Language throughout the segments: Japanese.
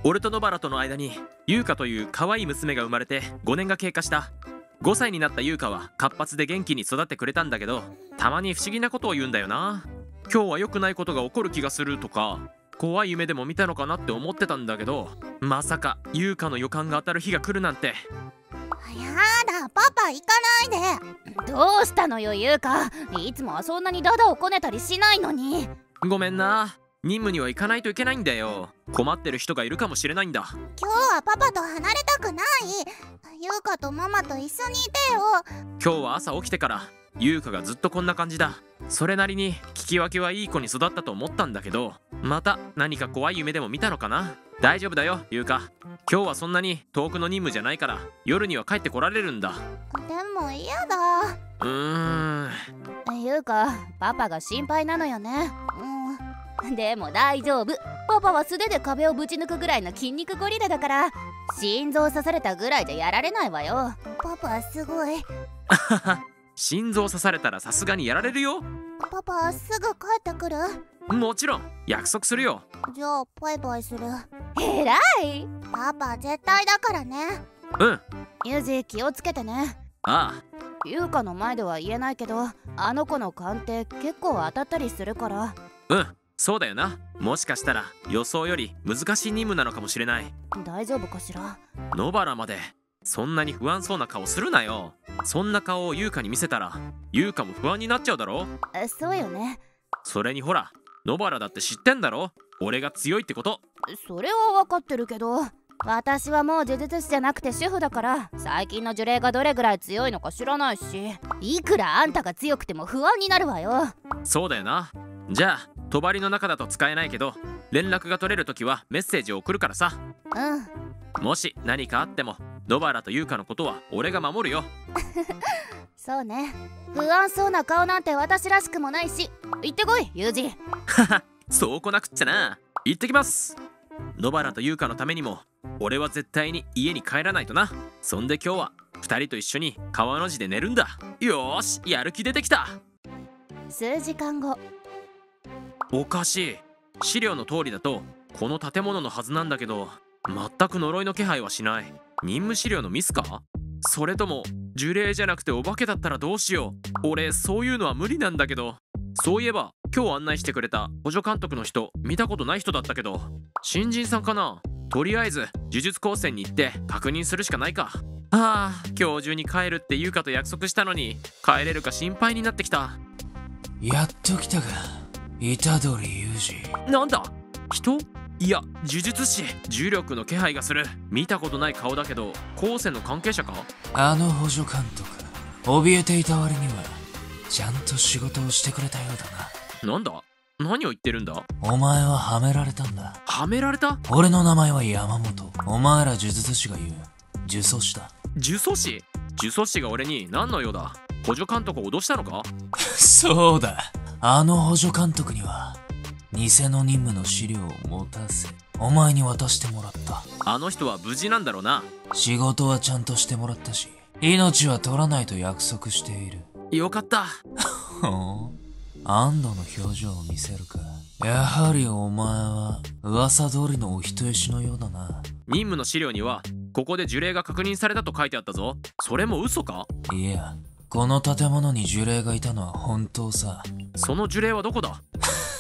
俺と野原との間に優香という可愛い娘が生まれて5年が経過した。5歳になった優香は活発で元気に育ってくれたんだけど、たまに不思議なことを言うんだよな。今日は良くないことが起こる気がするとか、怖い夢でも見たのかなって思ってたんだけど、まさか優香の予感が当たる日が来るなんて。 やだ、パパ行かないで。どうしたのよ優香、いつもはそんなにダダをこねたりしないのに。 ごめんな、任務には行かないといけないんだよ。困ってる人がいるかもしれないんだ。 今日はパパと離れたくない。優香とママと一緒にいてよ。 今日は朝起きてから優香がずっとこんな感じだ。それなりに聞き分けはいい子に育ったと思ったんだけど、また何か怖い夢でも見たのかな。大丈夫だよ優香、今日はそんなに遠くの任務じゃないから夜には帰ってこられるんだ。 でも嫌だ。優香、パパが心配なのよね。でも大丈夫、パパは素手で壁をぶち抜くぐらいの筋肉ゴリラだから、心臓刺されたぐらいでやられないわよ。パパすごい。 心臓刺されたらさすがにやられるよ。 パパすぐ帰ってくる？ もちろん約束するよ。 じゃあバイバイする。えらい、パパ絶対だからね。ユージ気をつけてね。 ああ。 優香の前では言えないけど、あの子の勘って結構当たったりするから。 そうだよな。もしかしたら予想より難しい任務なのかもしれない。 大丈夫かしら。 野原までそんなに不安そうな顔するなよ。そんな顔を優香に見せたら優香も不安になっちゃうだろ。 そうよね。 それにほら、野原だって知ってんだろ、俺が強いってこと。 それは分かってるけど、私はもう呪術師じゃなくて主婦だから、最近の呪霊がどれぐらい強いのか知らないし、いくらあんたが強くても不安になるわよ。 そうだよな。じゃあ帳の中だと使えないけど、連絡が取れるときはメッセージを送るからさ。もし何かあっても野原と優香のことは俺が守るよ。 そうね、不安そうな顔なんて私らしくもないし、行ってこいユージ。 そうこなくっちゃな。行ってきます。野原と優香のためにも俺は絶対に家に帰らないとな。そんで今日は2人と一緒に川の字で寝るんだ。よーし、やる気出てきた。 数時間後。 おかしい。資料の通りだとこの建物のはずなんだけど、全く呪いの気配はしない。任務資料のミスか？それとも呪霊じゃなくてお化けだったらどうしよう。俺そういうのは無理なんだけど。そういえば今日案内してくれた補助監督の人、見たことない人だったけど、新人さんかな。とりあえず呪術高専に行って確認するしかないか。今日中に帰るって優香と約束したのに帰れるか心配になってきた。 やっと来たか、虎杖裕二。 なんだ、人？いや呪術師。重力の気配がする。見たことない顔だけど高専の関係者か？ あの補助監督、怯えていた割にはちゃんと仕事をしてくれたようだな。なんだ、何を言ってるんだ。 お前ははめられたんだ。 はめられた？ 俺の名前は山本。お前ら呪術師が言う呪詛師だ。 呪詛師？呪詛師が俺に何の用だ。補助監督を脅したのか？ そうだ、あの補助監督には偽の任務の資料を持たせ、お前に渡してもらった。 あの人は無事なんだろうな。 仕事はちゃんとしてもらったし、命は取らないと約束している。 よかった。 安堵の表情を見せるか。やはりお前は噂通りのお人よしのようだな。 任務の資料にはここで呪霊が確認されたと書いてあったぞ。それも嘘か？ いや、この建物に呪霊がいたのは本当さ。 その呪霊はどこだ？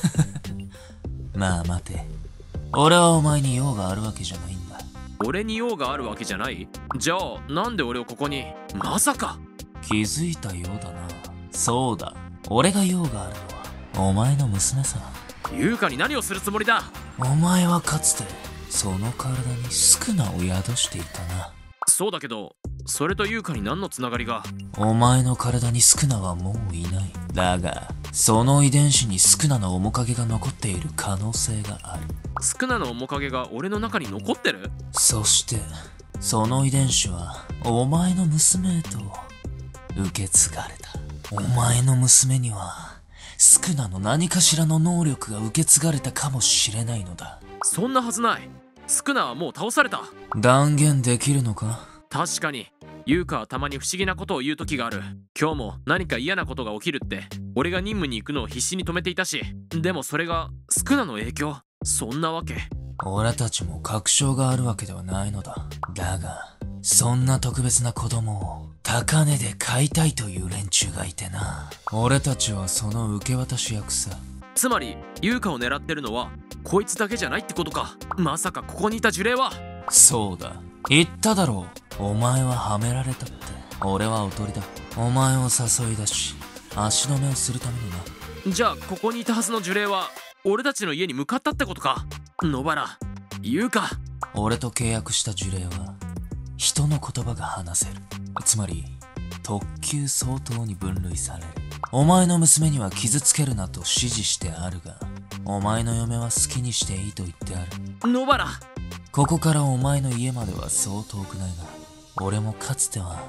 まあ待て、俺はお前に用があるわけじゃないんだ。 俺に用があるわけじゃない？じゃあなんで俺をここに？まさか。 気づいたようだな。そうだ、俺が用があるのはお前の娘さ。 優香に何をするつもりだ？ お前はかつてその体に宿儺を宿していたな。 そうだけど、それと優香に何のつながりが？ お前の体に宿儺はもういない。だがその遺伝子に宿儺の面影が残っている可能性がある。 宿儺の面影が俺の中に残ってる？ そしてその遺伝子はお前の娘へと受け継がれた。お前の娘には宿儺の何かしらの能力が受け継がれたかもしれないのだ。 そんなはずない。宿儺はもう倒された。 断言できるのか？ 確かに優香はたまに不思議なことを言う時がある。今日も何か嫌なことが起きるって俺が任務に行くのを必死に止めていたし、でもそれが宿儺の影響？そんなわけ。 俺たちも確証があるわけではないのだ。だが、そんな特別な子供を高値で買いたいという連中がいてな。俺たちはその受け渡し役さ。 つまり優香を狙ってるのはこいつだけじゃないってことか。まさかここにいた呪霊は。 そうだ、言っただろう。お前ははめられたって。俺はおとりだ。お前を誘い出し足止めをするためにな。 じゃあここにいたはずの呪霊は俺たちの家に向かったってことか。野原、優香。 俺と契約した呪霊は人の言葉が話せる。つまり特級相当に分類される。お前の娘には傷つけるなと指示してあるが、お前の嫁は好きにしていいと言ってある。 野原。 ここからお前の家まではそう遠くないが、俺もかつては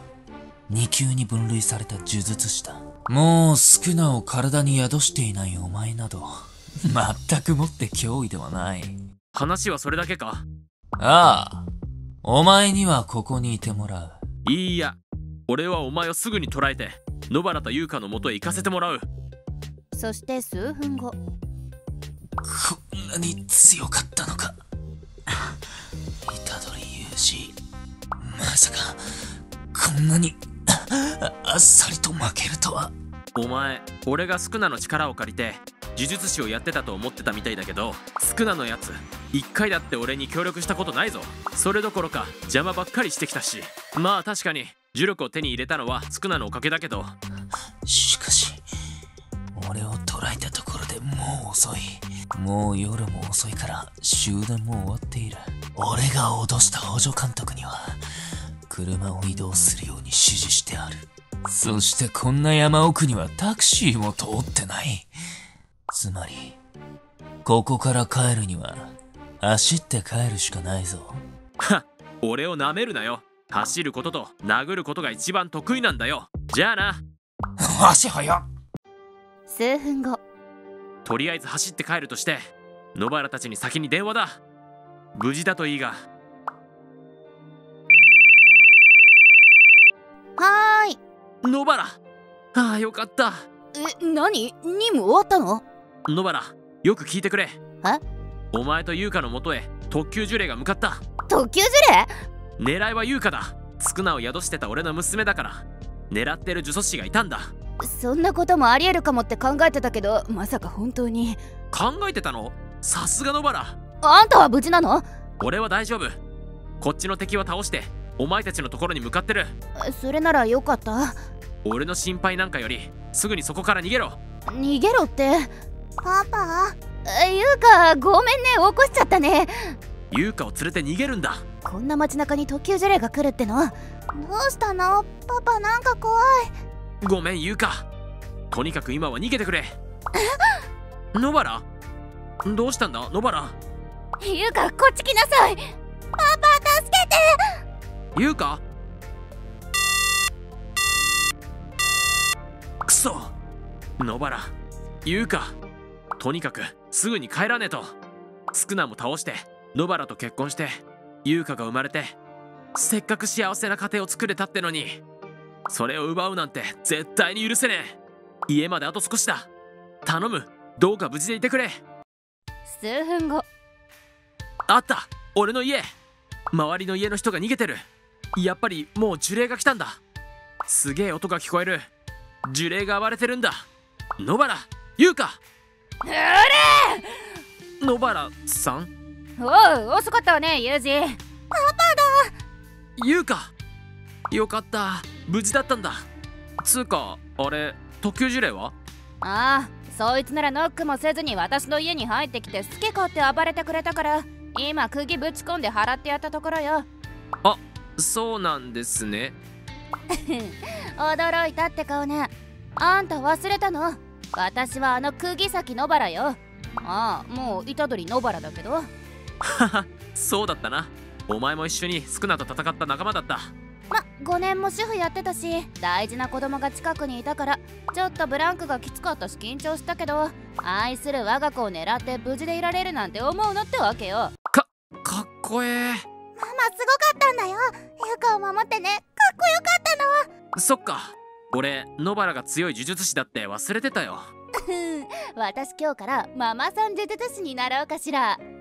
2級に分類された呪術師だ。もうスクナを体に宿していないお前など全くもって脅威ではない。 話はそれだけか。 ああ、お前にはここにいてもらう。 いいや、俺はお前をすぐに捕らえて野原と優香の元へ行かせてもらう。 そして数分後。 こんなに強かったのか。虎杖裕二、まさかこんなにあっさりと負けるとは。 お前、俺がスクナの力を借りて呪術師をやってたと思ってたみたいだけど、スクナのやつ一回だって俺に協力したことないぞ。それどころか邪魔ばっかりしてきたし。まあ確かに呪力を手に入れたのはスクナのおかげだけど。 しかし俺を捕らえたところでもう遅い。もう夜も遅いから終電も終わっている。俺が脅した補助監督には車を移動するように指示してある。そしてこんな山奥にはタクシーも通ってない。つまりここから帰るには走って帰るしかないぞ。 はっ、俺をなめるなよ。走ることと殴ることが一番得意なんだよ。じゃあな。 足早っ。 数分後。 とりあえず走って帰るとして、野原たちに先に電話だ。無事だといいが。 はーい。 野原。ああ、よかった。 何？任務終わったの？ 野原、よく聞いてくれ。 え？ お前と優香の元へ特級呪霊が向かった。 特級呪狙いは優香だ。スクナを宿してた俺の娘だから、狙ってる呪詛師がいたんだ。 霊？そんなこともありえるかもって考えてたけど、まさか本当に。 考えてたの？さすが野原。 あんたは無事なの？ 俺は大丈夫。こっちの敵は倒してお前たちのところに向かってる。 それならよかった。 俺の心配なんかよりすぐにそこから逃げろ。 逃げろって？パパ、優香、ごめんね、起こしちゃったね。 優香を連れて逃げるんだ。 こんな街中に特級呪霊が来るっての？どうしたの？パパ、なんか怖い。 ごめん優香、とにかく今は逃げてくれ。野原、どうしたんだ野原。 優香、こっち来なさい。パパ、助けて。 優香。くそ、野原、優香、とにかくすぐに帰らねえと。スクナも倒して野原と結婚して優香が生まれて、せっかく幸せな家庭を作れたってのに、それを奪うなんて絶対に許せねえ。家まであと少しだ。頼む、どうか無事でいてくれ。 数分後。 あった、俺の家。周りの家の人が逃げてる。やっぱりもう呪霊が来たんだ。すげえ音が聞こえる。呪霊が暴れてるんだ。野原、優香。野原さん。 おう、遅かったわね、ユージ。 優香、よかった、無事だったんだ。つうかあれ、特級呪霊は？ ああ、そいつならノックもせずに私の家に入ってきて好き勝手暴れてくれたから、今釘ぶち込んで払ってやったところよ。 あ、そうなんですね。 驚いたって顔ね。あんた忘れたの？私はあの釘崎野原よ。ああ、もう虎杖野原だけど。 はは、そうだったな。お前も一緒にスクナと戦った仲間だった。 5年も主婦やってたし、大事な子供が近くにいたからちょっとブランクがきつかったし緊張したけど、愛する我が子を狙って無事でいられるなんて思うのってわけよ。 かっこええ。 ママすごかったんだよ。優香を守ってね。かっこよかったの。 そっか、俺野原が強い呪術師だって忘れてたよ。 私今日からママさん呪術師になろうかしら。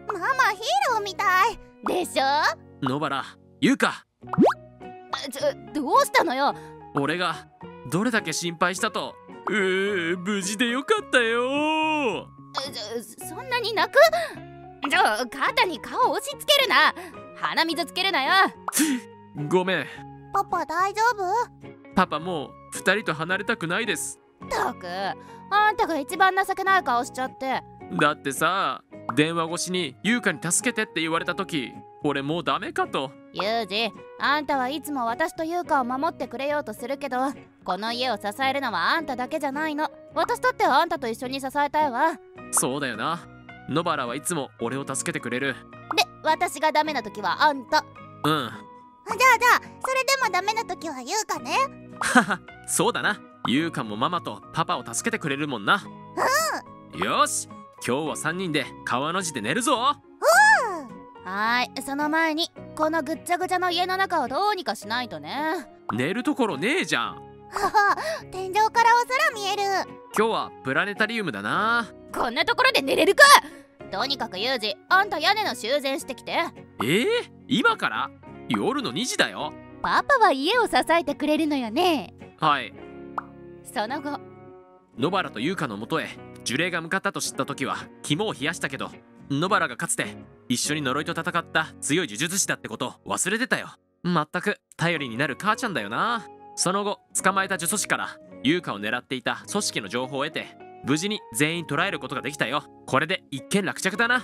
ママヒーローみたいでしょ。 野原、優香、 どうしたのよ。 俺がどれだけ心配したと。無事でよかったよ。 そんなに泣く？肩に顔押し付けるな。鼻水つけるなよ。 ごめん。 パパ大丈夫？ パパもう2人と離れたくないです。 ったく、あんたが一番情けない顔しちゃって。 だってさ、電話越しに優香に助けてって言われた時、俺もうダメかと。 ユージ、あんたはいつも私と優香を守ってくれようとするけど、この家を支えるのはあんただけじゃないの。私だってあんたと一緒に支えたいわ。 そうだよな。野原はいつも俺を助けてくれる。 で、私がダメな時はあんた。 うん。 じゃあそれでもダメな時は優香ね。 はは、そうだな。優香もママとパパを助けてくれるもんな。よし、今日は3人で川の字で寝るぞ。 はい、その前にこのぐっちゃぐちゃの家の中をどうにかしないとね。 寝るところねえじゃん。 はは、天井からお空見える。 今日はプラネタリウムだな。 こんなところで寝れるか。とにかくユージ、あんた屋根の修繕してきて。 今から？夜の2時だよ。 パパは家を支えてくれるのよね。 はい。 その後、 野原と優香のもとへ呪霊が向かったと知った時は肝を冷やしたけど、野原がかつて一緒に呪いと戦った強い呪術師だってこと忘れてたよ。まったく頼りになる母ちゃんだよな。その後、捕まえた呪詛師から優香を狙っていた組織の情報を得て、無事に全員捕らえることができたよ。これで一件落着だな。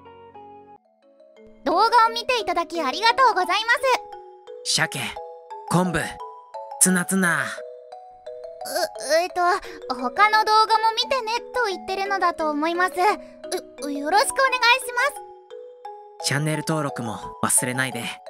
動画を見ていただきありがとうございます。 鮭、昆布、ツナツナ。 他の動画も見てねと言ってるのだと思います。よろしくお願いします。 チャンネル登録も忘れないで。